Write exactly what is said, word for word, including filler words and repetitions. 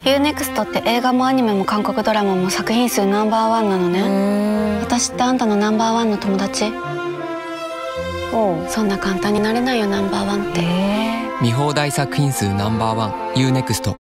ユーネクスト って映画もアニメも韓国ドラマも作品数ナンバーワンなのね。私ってあんたのナンバーワンの友達。そんな簡単になれないよ、ナンバーワンって。 見放題作品数ナンバーワン ユーネクスト。